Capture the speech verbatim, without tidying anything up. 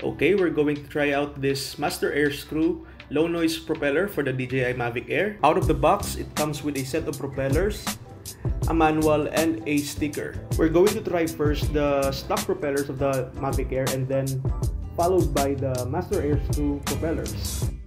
Okay, we're going to try out this Master Airscrew low noise propeller for the D J I Mavic Air. Out of the box, it comes with a set of propellers, a manual, and a sticker. We're going to try first the stock propellers of the Mavic Air and then followed by the Master Airscrew propellers.